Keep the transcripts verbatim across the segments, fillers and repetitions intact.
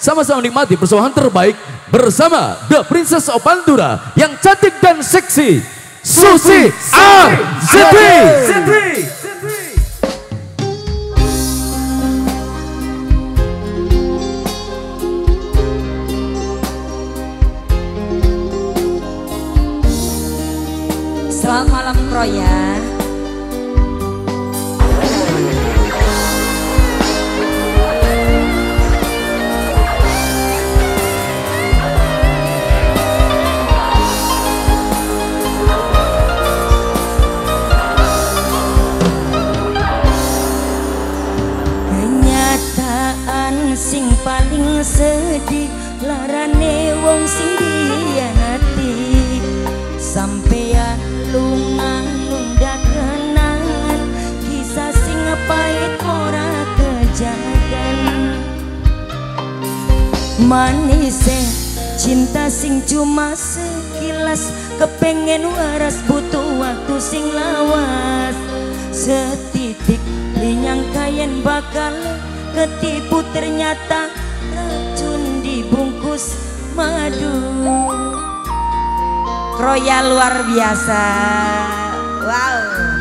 sama-sama menikmati persembahan terbaik bersama The Princess of Pantura yang cantik dan seksi, Susi Arzeti. Selamat malam Kroya. Kenyataan sing paling sedih larane wong sing dihianati sampeyan lungang nunda kenangan kisah sing pahit ora kejagan manise cinta sing cuma sekilas kepengen waras butuh waktu sing lawas setitik linyang kayen bakal ketipu ternyata racun dibungkus madu. Kroya luar biasa. Wow.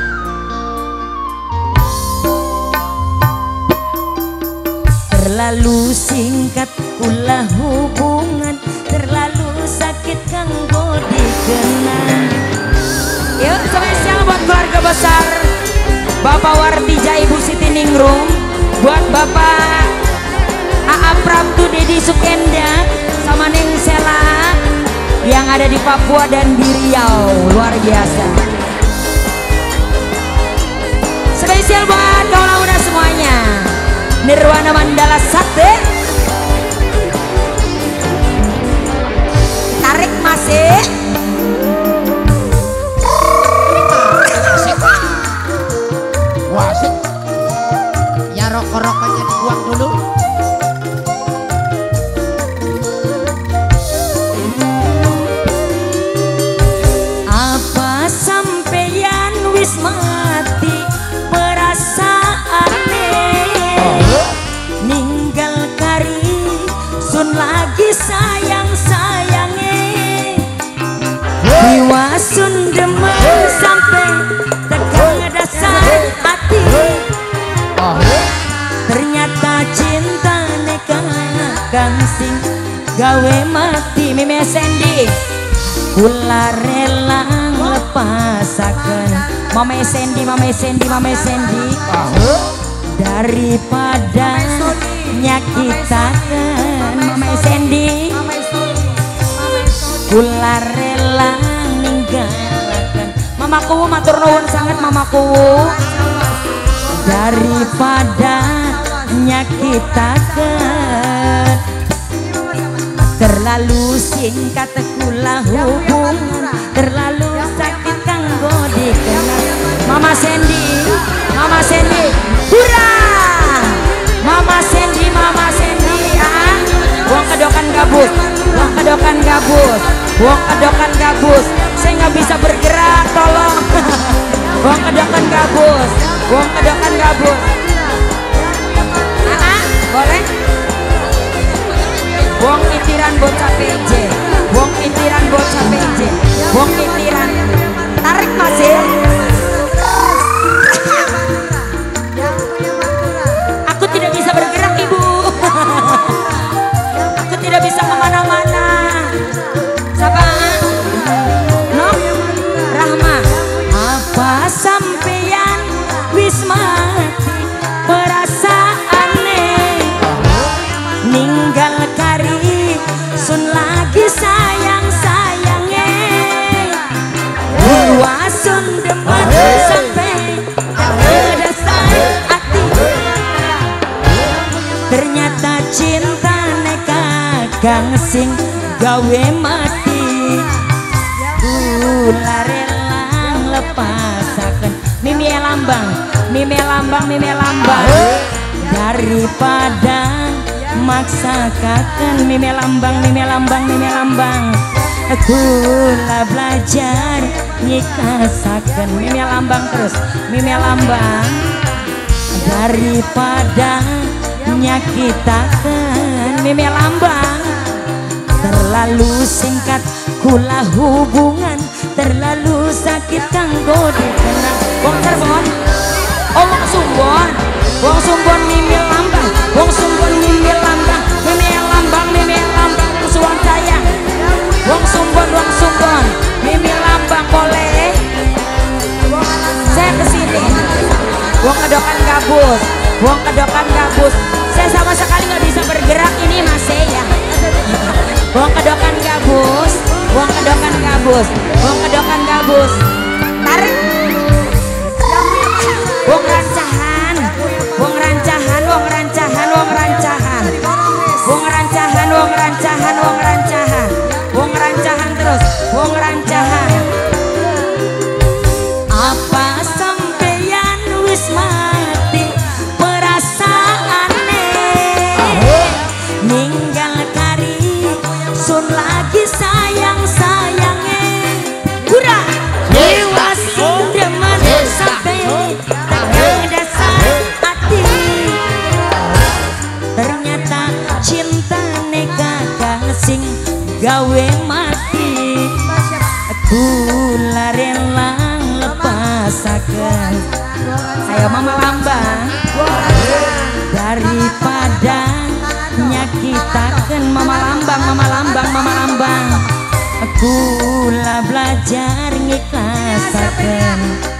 Terlalu singkat kula hubungan, terlalu sakit kanggo dikenang. Yuk spesial buat keluarga besar Bapak Wardija, Ibu Siti Ningrum, buat Bapak A A Prabtu, Dedi Sukenda, sama Neng Sela yang ada di Papua dan di Riau, luar biasa. Spesial buat kaula muda semuanya, Nirwana Mandala Sate, tarik masih. Wasik, ya rokok-rokoknya dibuang dulu. Mati perasaane ninggal kari sun lagi sayang-sayange diwasun demen sampai tegang dasar hati ternyata cinta nekang sing gawe mati. Mime Sandy kula rela lepasaken Mame Sandy, Mame Sandy, Mame Sandy daripada nyakitaken Mame Sandy kula rela ninggalaken Mamaku, matur nuwun sangat Mamaku daripada nyakitaken terlalu singkat kula hubungan terlalu sakit kanggo dikenal. Mama Sandy, Mama Sandy, hurra! Mama Sandy, Mama Sandy, ah, wong kedokan gabus, wong kedokan gabus, wong kedokan gabus. Saya nggak bisa bergerak, tolong. Wong kedokan gabus, wong kedokan gabus. Ah, boleh? Wong itiran bocah P J, wong itiran bocah P J, wong itiran tarik masih. Aku tidak bisa bergerak Ibu, aku tidak bisa kemana-mana. Siapa? No? Rahma. Apa sampeyan wis mati perasaane ninggal kari sun lagi sayang-sayange wasun demen sampai dasar hati ternyata cinta nekang sing gawe mati kula rela lepasaken mimi lambang mimi lambang mimi lambang daripada maksakaken mimi lambang mimi lambang mimi lambang kula belajar nyikasaken mimi lambang terus mimi lambang daripada nyakitaken Mimi Lambang. Terlalu singkat kula hubungan, terlalu sakit kanggo dikenang. Wong Cirebon, oh wong Sumbon, wong Sumbon Mimi Lambang, wong Sumbon Mimi Lambang, Mimi Lambang, Mimi Lambang kesuwan sayang. Wong Sumbon, wong Sumbon, Mimi Lambang boleh. Saya kesini, wong kedokan gabus, wong kedokan gabus. Saya sama sekali nggak bisa bergerak ini Mas ya. Wong kedokan gabus, wong kedokan gabus, wong kedokan gabus. Tarik. Wong rancahan, wong rancahan, wong rancahan, wong rancahan. Wong rancahan, wong rancahan, wong rancahan. Wong rancahan terus, wong rancahan. Apa sampeyan wis mati perasaane, ninggal kari sun lagi sayang sayange. Hura dewas demen sampai tegang dasar hati. Ternyata cinta kakang sing gawe mati. Kula rela lepasaken, ayo Mama Lambang, daripada nyakitaken. Mama Lambang, Mama Lambang, Mama Lambang. Kula belajar ngiklasaken,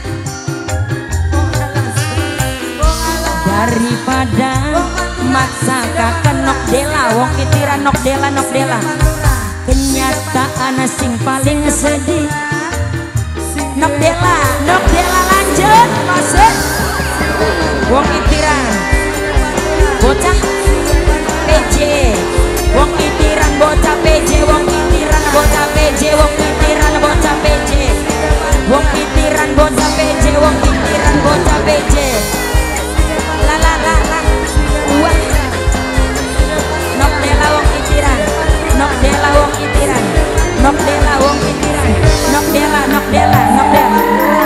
daripada maksakaken nok dela. Wong kitiran nok dela, nok dela. Kenyataan sing paling sedih nok dela, nok dela lanjut masuk. Wong kitiran bocah P J, wong kitiran bocah P J, wong kitiran bocah P J, wong kitiran bocah P J, wong kitiran bocah P J, wong kitiran bocah P J. La la la la. Wah. Nok dela wong kitiran, nok dela wong kitiran, nok dela wong kitiran, nok dela, nok dela, nok dela.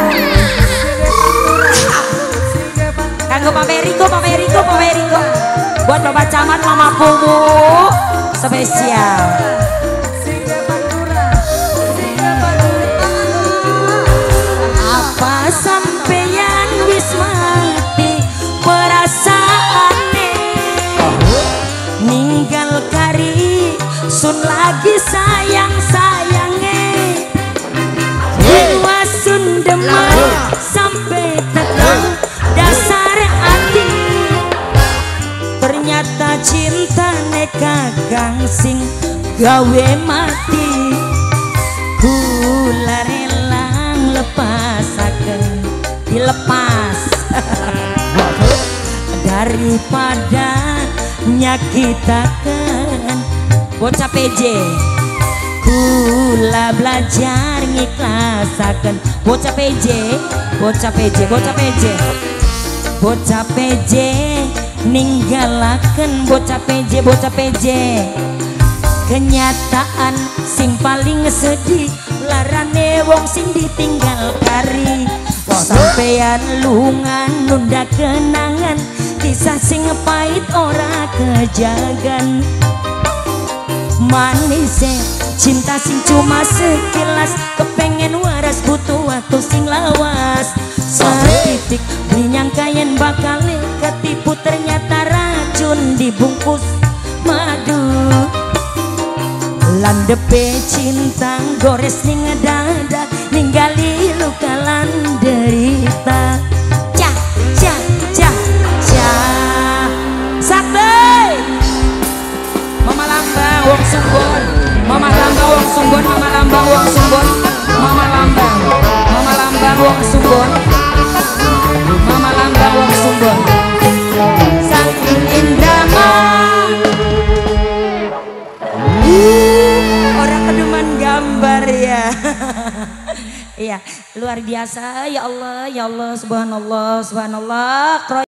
Kanggo Pak Periko, Pak Periko, Pak Periko. Buat Bapak Camat, Mama Pumu spesial. Apa sampeyan wis mati perasaane, ninggal kari sun lagi sayang sayange. Dewa sun demen sampai tegang dasar hati. Ternyata cinta kakang sing gawe mati. Kula rela lepasaken, dilepas daripada nyakitaken. Bocah P J, kula belajar ngiklasaken. Bocah P J, bocah P J, bocah P J, bocah P J ninggalaken. Bocah P J, bocah P J. Kenyataan sing paling sedih larane wong sing ditinggal kari. Sampeyan lungan nunda kenangan, kisah sing pahit ora kejagan. Manise cinta sing cuma sekilas, kepengen waras butuh waktu sing lawas. Setitik beli nyangkayen bakal ketipu, ternyata racun dibungkus madu. Landepe cinta gores ning dada, ninggali luka lan derita. Cah cah cah cah sakti. Mama Lambang wong Sumbon, Mama Lambang wong Sumbon, Mama Lambang wong Sumbon, Mama Lambang, Mama Lambang wong Sumbon, Mama Lambang wong Sumbon. Sang Indraman, uh, orang keduman gambar ya. Iya, luar biasa ya Allah, ya Allah, subhanallah, subhanallah.